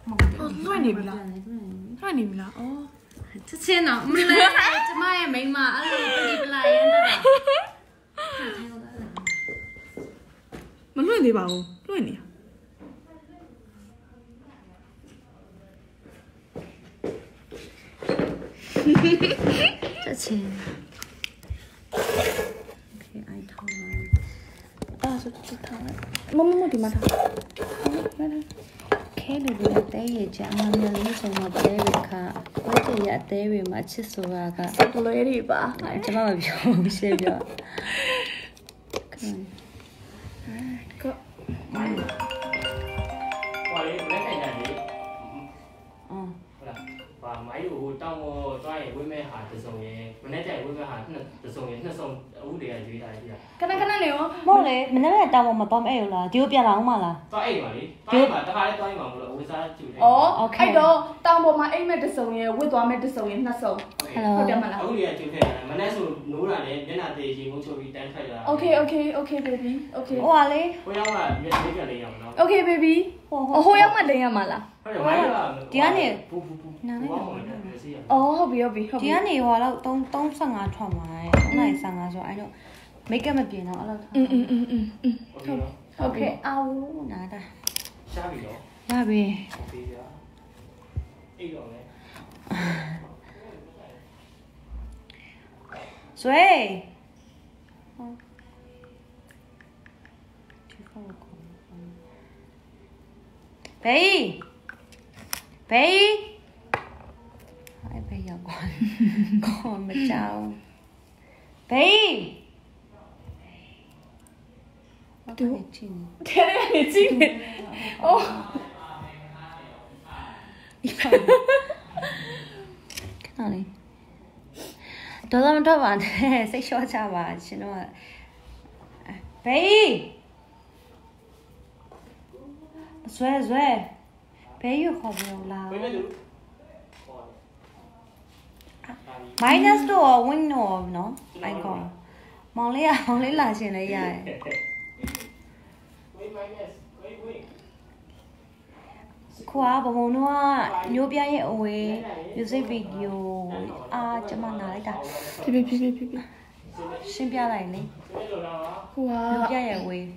乱你不啦？乱你不啦？哦， 这钱呢？没来，这妈也没嘛，阿里不离不来呀， 那个。乱你吧哦，乱你。 这钱。OK， 爱掏了。啊，这掏了。 么地嘛他。 ခဲလူတွေအသေးရကြအမှန်လေးဆုံးမသေးရခါဝတ်တရအသေးတွေမှာချစ်ဆိုတာကဘလွဲတွေပါကျွန်မမပြောဘူးရှင်းပြောကဟိုလေလက်ခံရတယ်အော်ဟုတ်လားဟာမိုင်းကိုတောင်းတော့တွားရင်ဝိမဲ့ဟာတစုံရင်မနေ့ကျရင်ဝိမဲ့ဟာတစုံရင်နှစ်စုံအခုတည်းကရွေးထားတယ်ပြခဏနေရောမဟုတ်လေမနေ့ကတောင်းမတော့မအဲ့လားဒီကိုပြန်လာအောင်မလားတွားအိတ်ပါလေတွားမှာတခါလေးတွားရင်မှာမလို့အဝစားကျူတယ်ဩအဲ့တော့တောင်ပေါ်မှာအိမ်မဲ့တစုံရယ်ဝစ်သွားမဲ့တစုံရယ်နှစ်စုံဟုတ်တယ်မလားအခုတည်းကကျူခဲ့တယ်မနေ့ဆိုနိုးတာနဲ့မျက်နှာသေးရေငုံချိုပြီးတန်းထွက်လာ Okay baby okay ဟိုပါလေဟိုရောက်ကမျက်နှာပြန်လေးရအောင်နော် Okay baby ဟိုရောက်မှလိန်ရမှာလားဟုတ်တယ်မိုင်းကဒီကနေနားလေးတော့ဟုတ်ပြီဒီကနေဟိုတော့35ထွက်မှာလေ35ဆိုအဲ့တော့ make up မပြင်တော့အဲ့လိုဟုတ်ကဲ့အော်နားတာရှားပြီတော့ရပြီပြီးပြအိတ်တော့လေဆွေဘေးအဲ့ဘေးရောက်သွားခေါ်မကြောက်ဘေးတူချင်းထဲနေကြည့်နေအိုးခဏလေးတော်မတော့ပါနဲ့စိတ်လျှော့ချပါရှင်တို့ဘေးဆွဲဘေးရခေါ်ပြောလား minus တော့ win တော့နော်အိုင်ကောမောင်လေးလာရှင်လေးရတယ်ခွာဘုံတော့မျိုးပြရဲ့အဝေး music video ကျမနာလိုက်တာဖြည်းရှင်းပြလိုက်လေဟိုကမျိုးပြရဲ့အဝေး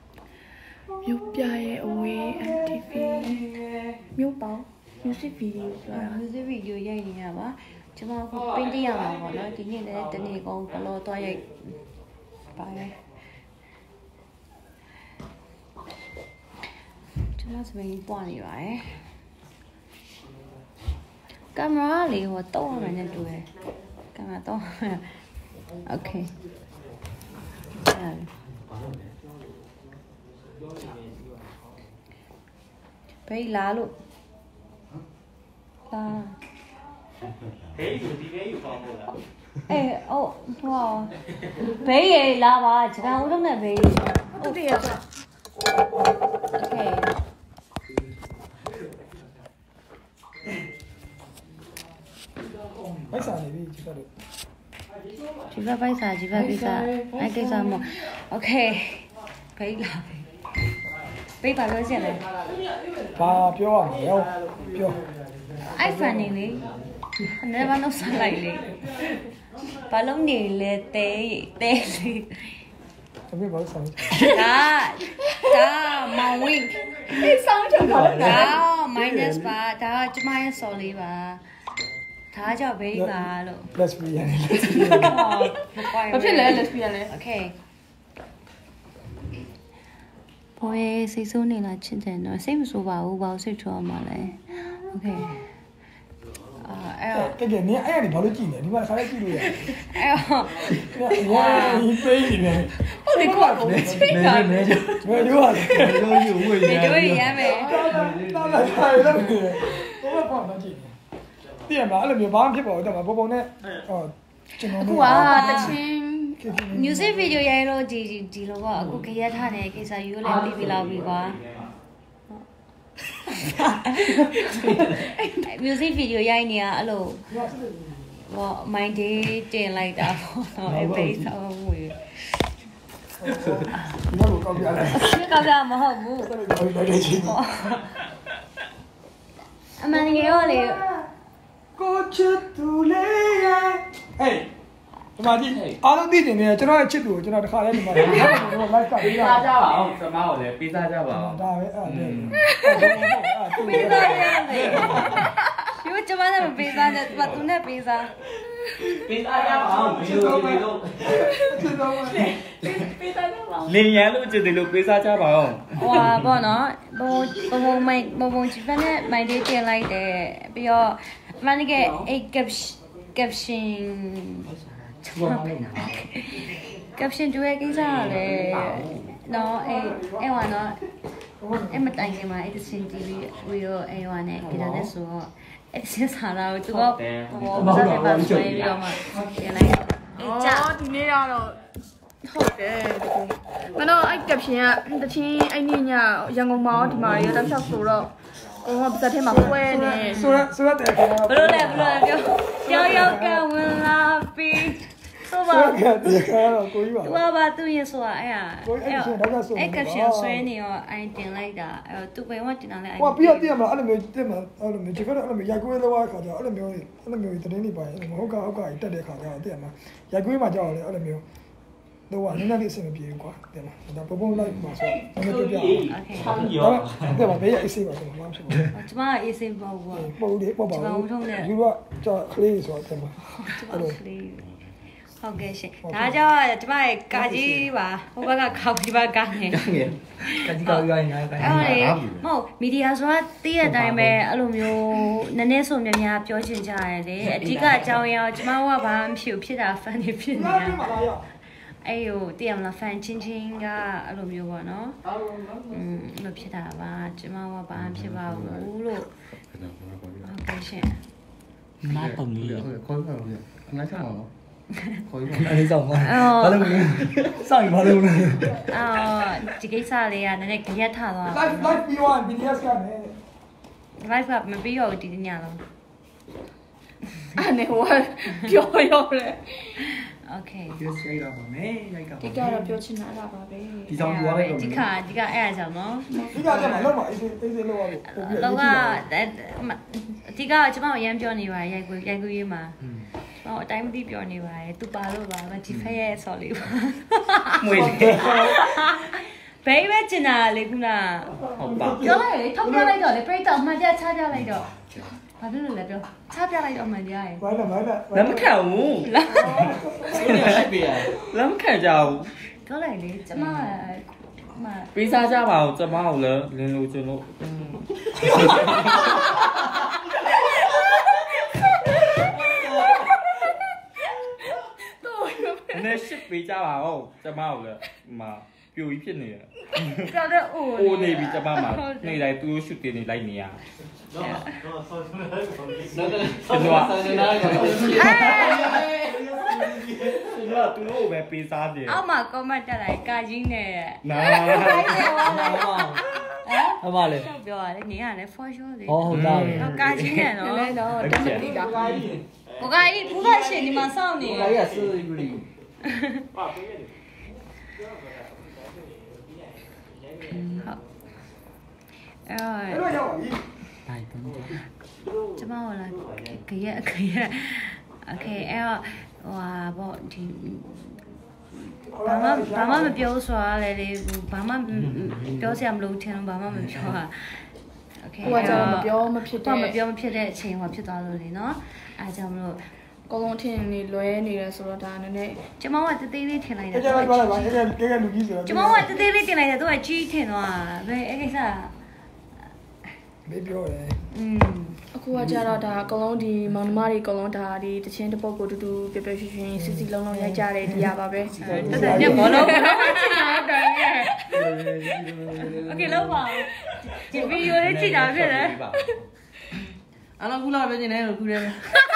MTV မျိုးပေါင်း music video ဆိုတာ music video ရိုက်နေရပါကျမကပင်းတရမှာပေါ့နော်ဒီနေ့လည်းတနေ့ကောင်ဘလောတော့ရိုက်ပါတယ်ကျမစပင်းပွားနေပါတယ်ကင်မရာလေးဟိုတော့ရမယ်နဲ့တူတယ်ကင်မရာတော့โอเคဘေးလာလို့လာဘေးอยู่ဒီဘေးอยู่ပေါ့ဟုတ်လားအော်ဟောဘေးရေလာပါဂျကန်ဦးလုံးနဲ့ဘေးဟုတ်တယ်ရပါโอเคဘိုက်စာနေပြီဒီကတော့ဒီဘက်ဘိုက်စာအဲ့ကိစ္စမโอเคဘေးလာဘေးပါလို့ရှင်လေဘာပြောရမလဲပြော iPhone နေလေအနေမနှုတ်ဆက်လိုက်လေဘာလုံးနေလဲတဲလေတပည့်ဘာဆောင်ဒါမောင်ဝင်းအေးဆောင်းချင်တာဒါ minus ပါဒါကျမရဲ့ sorry ပါဒါကြောင့်ဘေးပါလို့ lesbian ဘာဖြစ်လဲ lesbian လဲ okay ဘောရဲ့စိတ်ဆိုးနေလားချစ်တယ်နော်စိတ်မဆိုးပါဘူးဘာလို့စိတ်ထွားမှာလဲ okay ကဲနေအဲ့ဒီဘာလို့ကြည့်နေဒီမှာခါလေးကြည့်လို့ရတယ်အဲ့ဝါဒီပေးနေတယ်ဟုတ်တယ်ကွာကိုချိတ်တာဘယ်လိုလဲတော့ယူဝေးရတို့ရမယ်တာလာထိုင်တော့ဘောဘောမကြည့်တည်မှာအဲ့လိုမျိုးဘာမှဖြစ်ပါဘူးတော့ဘောဘောနဲ့ဟောကျွန်တော်အခုတချင်း music video ရိုက်လို့ဒီလိုကအခုခရက်ထားနေတဲ့ကိစ္စယူလည်းပြီးလောက်ပြီကွာmusic video ရိုက်နေရအဲ့လိုဟော mind day တင်လိုက်တာပေါ့အဲ့ဘေးဆောင်ဝေးဘာလို့ကောက်ပြလဲကောက်ပြမဟုတ်ဘူးဘာလို့ချင်းအမှန်တကယ်ရောလေကိုချစ်သူလေးရဲ့ဟေးဒီမှာဒီအားလုံးသိနေတယ်ကျွန်တော်ရဲ့ချစ်သူကိုကျွန်တော်တစ်ခါလဲဒီမှာ live ကပေးစားကြပါအောင်ကျွန်မကိုလည်းပေးစားကြပါအောင်ဒါပဲအဲ့ဒါပေးစားရတယ်ယူကျမလည်းမပေးစားနဲ့သူနဲ့ပေးစားပေးစားကြပါအောင်ဘယ်လိုဒီလိုချစ်တော်ပါလင်းရန်လို့ကြည့်တယ်လို့ပေးစားကြပါအောင်ဟွာပေါ့နော်ဘုံချစ်ဖက်နဲ့မိုင်လေးတင်လိုက်တယ်ပြီးတော့အမှန်တကယ်အဲ့ caption တူရဲ့ကိစ္စကလည်းနော်အဲ့ဝါနော်အဲ့မတိုင်ခင်မှာအဲ့တစင်တီဗီရောအဲ့ဝါနဲ့ကြည့်တဲ့ဆိုတော့အဲ့စင်စားတော့သူကဘောစားတယ်ပါဆွဲပြီးတော့မှပြန်လိုက်အဲ့ကြဒီနေ့ကတော့ဟုတ်တယ်မနော်အဲ့ caption ကတချင်းအဲ့နေ့ညရန်ကုန်မှာဒီမှာရောတောက်လျှောက်ဆိုတော့ကိုကပါဇက်ထဲမှာပွဲနေဆိုရတဲ့ကောင်ဘလို့လဲပြောရောက်ကဝင်လာပြီးဆိုပါဆိုရတဲ့ကောင်ကိုကြီးပါသူကပါသူရင်ဆိုတာအဲ့ကရှင်ဆွဲနေရောအိုင်တင်လိုက်တာအဲ့သူပဲဝတင်လာလိုက်ဟိုပြီးတော့တည်ရမလားအဲ့လိုမျိုးတည်မှာအဲ့လိုမျိုးဒီကတော့အဲ့လိုမျိုးရိုက်ကွေးလောက်ခါကျအဲ့လိုမျိုးတင်းနေပါရင်ဟုတ်ကတက်တဲ့ခါကျတော့တည်ရမှာရိုက်ကွေးမှာကြောက်လေအဲ့လိုမျိုးတော့နည်းနည်းလေးအဆင်မပြေဘူးကွာတည်မှာဒါပုံလိုက်မှာဆိုတော့ပြပြချမ်းရောတည်မှာဘေးရအစီပါဆိုတော့မဖြစ်ဘူးကျမအေးစိပေါ့ကွာပုံလေးပေါ့ပါယူကကြောက်ကလေးဆိုတော့တည်မှာဟုတ်ကဲ့ရှင်ဒါကြောင့်ကျမရဲ့ကာကြီးပါဟိုဘက်ကခေါင်းဒီဘက်ကနေကငယ်ကတိကောက်ရရင်ငါတိုင်းမဟုတ်မီဒီယာဆိုတာသိတဲ့အတိုင်းပဲအဲ့လိုမျိုးနည်းနည်းဆိုများများပြောချင်ကြရတယ်လေအဓိကအကြောင်းအရာကျမကဘာမှဖြစ်တာ fan နေဖြစ်နေတာအဲ့ဟိုတည်ရမလား fan ချင်းကအဲ့လိုမျိုးပေါ့နော်လို့ဖြစ်တာပါကျမကဘာမှဖြစ်ပါဘူးလို့ဟုတ်ကဲ့ရှင်နားတုံးလေးခေါ်ခေါ်ငါချောင်းနော်ခေါ်ရအဲ့ဒီဆောင်ပါဘာလို့စောင့်ဘာလို့လဲဒီကိစ္စလေးကနည်းနည်းကြက်ထသွား liveပြီးသွား BTS ကမယ် live ကမပြီးတော့ဒီညလုံးအဲ့နဲ့ဟိုပြောရောလေ Okay ပြောစရာပါမယ်ရိုက်ကဒီကတော့ပြောချင်တာပါပဲဒီဆောင်ပြောလိုက်တော့ဒီကအဲ့အကြောင်းနော်ဒီကလည်းလောက်ပါအေးအေးလောက်ပါပို့ပြီးလောကဒီကကျမကိုရမ်းပြောနေပါရိုက်ကူရေးမှာဟောအတိုင်းမသိပြောနေပါတယ်သူပါလို့ပါဒီဖက်ရဲ့ဆော်လေးပါမွေးတယ်ဘယ်ပဲကျင်တာလေခုနဟုတ်ပါပြောလိုက်လေထောက်ပြလိုက်တော့လေပြိတ္တာမှန်ပြချပြလိုက်တော့ဘာဖြစ်လို့လဲပြောချပြလိုက်တော့မှန်ပြရဲ့ဘာလဲလမ်းမခံဘူးလမ်းမခံကြဘူးပြောလိုက်လေကျမမပေးစားကြပါအောင်ကျမကိုလည်းလင်းလို့ကျွန်တော်နဲ့ရှစ်ပေးကြပါဦးကျမကိုလည်းမှာပြိုကြီးဖြစ်နေတယ်ပြောတဲ့အိုအိုးနေပြီကျမမှာနေတိုင်းသူတို့ရှုတင်နေလိုက်နေရကျွန်တော်သူတို့ပဲပေးစားတယ်အောက်မှာ comment တက်လိုက်ကာကြီးနဲ့နာဟုတ်ပါလေပြောရတယ်နေရတယ် for sure လေဟုတ်သားပဲတော့ကာကြီးနဲ့နော်လည်းတော့တက်မတိတာကိုကကြီးဘုရားရှင်ဒီမှာစောင့်နေဒီကဆူရီအဲ့အဲ့တော့ရောက်ပြီတိုင်းတော့ကျမဟောလာခရက်โอเคအဲ့တော့ဟိုဟာပေါ့ဒီဘာမှမပြောဆိုတာလေလေဘာမှပြောစရာမလိုချင်ဘာမှမပြောတာโอเคဟိုကကြောင့်မပြောမဖြစ်တော့တဲ့မပြောမဖြစ်တဲ့အချိန်ဟောဖြစ်သွားလို့လေနော်အားကြောင့်မလို့ကောင်းထင်နေလွဲနေတယ်ဆိုတော့ဒါနည်းနည်းကျမကတသေးလေးထင်လိုက်တာအဲ့ကျတော့ပြောလိုက်ပါအဲ့ကလူကြီးဆိုတော့ကျမကတသေးလေးတင်လိုက်တယ်သူကကြီးထင်သွားဘယ်အဲ့ကိစ္စမေးပြောတယ်အခုကကြတော့ဒါအကုန်လုံးဒီမောင်နှမတွေအကုန်လုံးဒါဒီတချင်းတစ်ပုတ်ကိုတူတူပြပြရွှင်ရွှင်စီစီလုံးလုံးရိုက်ကြတယ်ဒီရပါပဲတက်တယ်ညဘောလုံးချင်တာတယ်โอเคလောက်ပါဒီဗီဒီယိုလေးကြည့်တာဖြစ်တယ်အားလုံးခုလာပဲနေတယ်ခုတည်းပဲ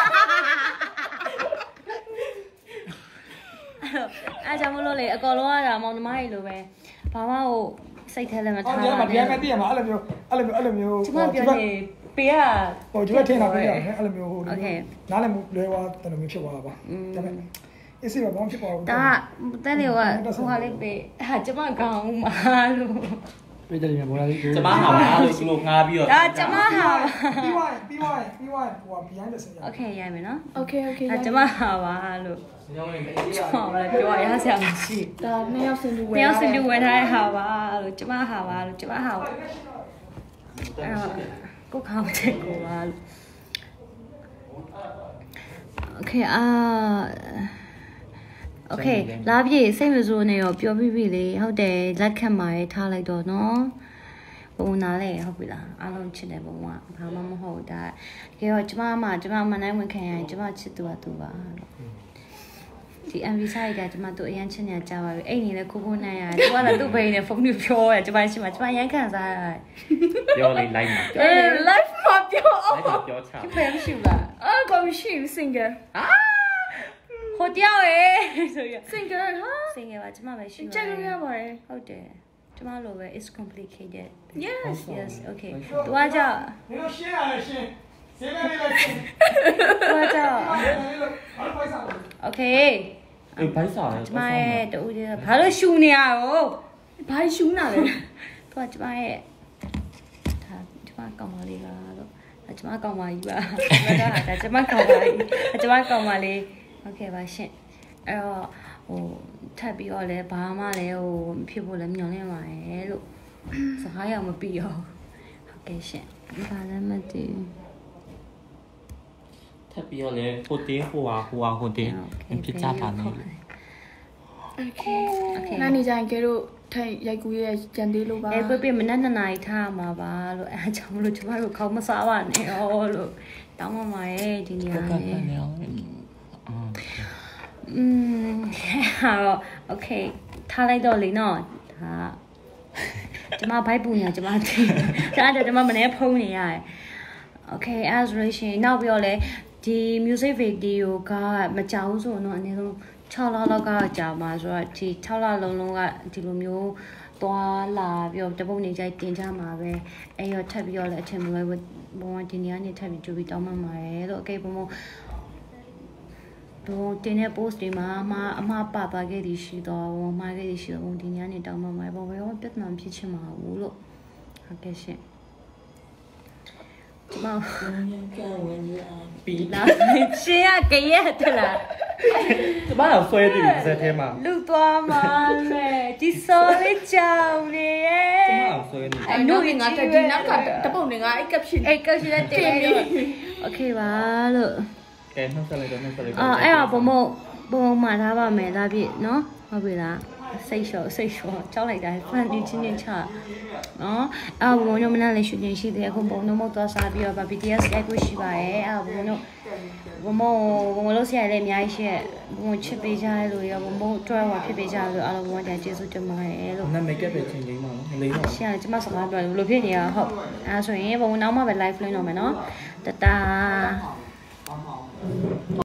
အားကြောင့်မလို့လေအကောင်လုံးကဒါမောင်နှမတွေလိုပဲဘာမှဟိုစိတ်ထဲလည်းမအော်ထားဒီမှာဒီမှာတည်ရမှာအဲ့လိုမျိုးကျမပြောနေပေးရဟိုဒီကထင်တာပြရတယ်အဲ့လိုမျိုးဟိုနားလည်းလွဲသွားတယ်လို့မျိုးဖြစ်သွားတာပါဒါပေမဲ့အစ်စီဘာမှဖြစ်ပါဘူးဒါတဲ့လေကဟိုဟာလေးပေးဟာကျမကောင်းမှာလို့ပြည်တယ်များပေါ်လာလေးကျမဟာလားလို့သူတို့ငားပြီးတော့ဒါကျမဟာပြီးသွားဟိုက behind the scene โอเคရမယ်နော်โอเคโอเคဒါကျမဟာပါလို့ကျမလည်းပြောရဆရာမရှိဒါနှစ်ယောက်စင်တူဝယ်တယောက်စင်တူဝယ်ထားတဲ့ဟာပါလို့ကျမဟာပါလို့ကျမဟာအဲ့ကိုခေါင်းချက်ကိုပါလို့โอเคโอเคလာပြေစိတ်မစိုးနဲ့ရောပြောပြီးပြီလေဟုတ်တယ်လက်ခံပါရဲ့ထားလိုက်တော့နော်ဘုံနာလေဟုတ်ပြီလားအားလုံးချစ်တယ်ဘုံကဘာမှမဟုတ်ဒါတကယ်တော့ကျမမနိုင်ဝင်ခံရရင်ကျမချစ်သူကသူပါလို့ဒီ MV ဆိုင်ကကျမတို့အရန်ချစ်နေကြပါပြီအဲ့နေလေခိုးနိုင်ရတယ်သူကလည်းသူ့ဘိန်းနဲ့ဖုန်းနဲ့ပြောရကျမရှိမှကျမရန်ခံစားရတယ်ပြောလေးလိုက်မှာ live မှာပြောအောင်လိုက်မှာပြောချဖယ်မရှိဘူးလားကောမရှိဘူး single ဟိုတယောက်ရေဆိုရ single ဟာ single ပါကျမပဲရှိပါကြက်လို့ရပါတယ်ဟုတ်တယ်ကျမလိုပဲ is complicated yes okay သူကကြောက်你要share 啊share，谁来来သူကကြောက်好了，快上。 okay အေးဘိုက်စားတယ်ကျမရဲ့တူကြီးဘာလို့ရှူနေရရောဘာရှူးနာလဲသူကကျမရဲ့ဒါကျမကောင်မလေးပါလို့ဒါကျမကောင်မကြီးပါဒါကျမကောင်မကြီးကျမကောင်မလေး okay ပါရှင်အဲ့တော့ဟိုထပ်ပြီးတော့လဲဘာမှလည်းဟိုဖြစ်ဖို့လည်းမျှော်လင့်ပါရဲ့လို့စကားရမပြီးရောဟုတ်ကဲ့ရှင်ဘာလည်းမသိဘူးထပ်ပြီးတော့လေဟိုတင်းဟိုတင်းဖြစ်ကြပါနဲ့ okay နားနေကြရင်ကဲတို့ထိုင်ရိုက်ကူးရဲ့ကြံသေးလို့ပါပြမနက်2နာရီထားမှာပါလို့အဲကြောင့်မလို့ကျမတို့ခေါင်းမစားပါနဲ့ဩလို့တောင်းပါရဲ့ဒီနေရာလေးဟာโอเคထားလိုက်တော့လေနော်ဒါကျမဘိုက်ပူနေကျမသိဒါကျမမနေဖုံးနေရတယ်โอเคအဲ့ဆိုလို့ရှိရင်နောက်ပြီးတော့လေဒီ music video ကမကြောက်ဆိုတော့အနည်းဆုံး6လလောက်ကကြာမှာဆိုတော့ဒီ6လလုံးကဒီလိုမျိုးသွားလာပြီးတော့တပုတ်နေကြတင်ကြမှာပဲအဲ့ရောထပ်ပြီးတော့လည်းအထင်မလွဲဘူးဘုံကဒီနေရာနေထပ်ပြီးကြိုပြီးတောင်းမှမှာရဲလို့အကေဘုံတော့တင်းတဲ့ post တွေမှာအမှားပါသွားခဲ့သည်ရှိတော့မှားခဲ့သည်ရှိတော့ဒီနေရာနေတောင်းမှမှာဘယ်ရောပြဿနာဖြစ်ချင်မှာဘူးလို့ဟုတ်ကဲ့ရှင်ကျမပြီးလာရှင်ရကြရက်တလားကျမတော့ဆွဲတည်စက်ထဲမှာလူသွားမှာလေဒီစော်လေးကြောင်နေရဲ့ကျမတော့ဆွဲနေအဲ့တို့ငါတက်ဒီနောက်ကတပုတ်နေငါအဲ့ကပ်ဖြစ်အဲ့ကရှိတဲ့တင်လို့โอเคပါလို့ကဲနှုတ်ဆက်လိုက်တော့နှုတ်ဆက်လိုက်အဲ့ဘုံမှာထားပါမယ်ဒါပြည့်နော်ဟုတ်ပြီလားစိတ်လျှော့ကြောက်လိုက်တာဖန်တီးချင်းချင်းချနော်ဘုံတို့မနက်လေးရှူတင်ရှိတယ်အခုဘုံတို့မသွားစားပြီးတော့ BTS ရိုက်ကိုရှိပါရဲ့ဘုံတို့ဘုံလို့ဆရာလေးအများကြီးရှိရဲ့ဘုံချစ်ပေးကြရလို့ရဘုံတွဲဝါဖြစ်ပေးကြလို့အားလုံးဘုံတရားကျေးဇူးတင်ပါတယ်လို့နာမည်ကပဲချင်းချင်းမှာမလေးတော့ဆရာကျမစကားပြောလို့ဘယ်လိုဖြစ်နေရဟုတ်အဲဆိုရင်ဘုံနောက်မှပဲ live လွှင့်တော့မယ်နော်တတာ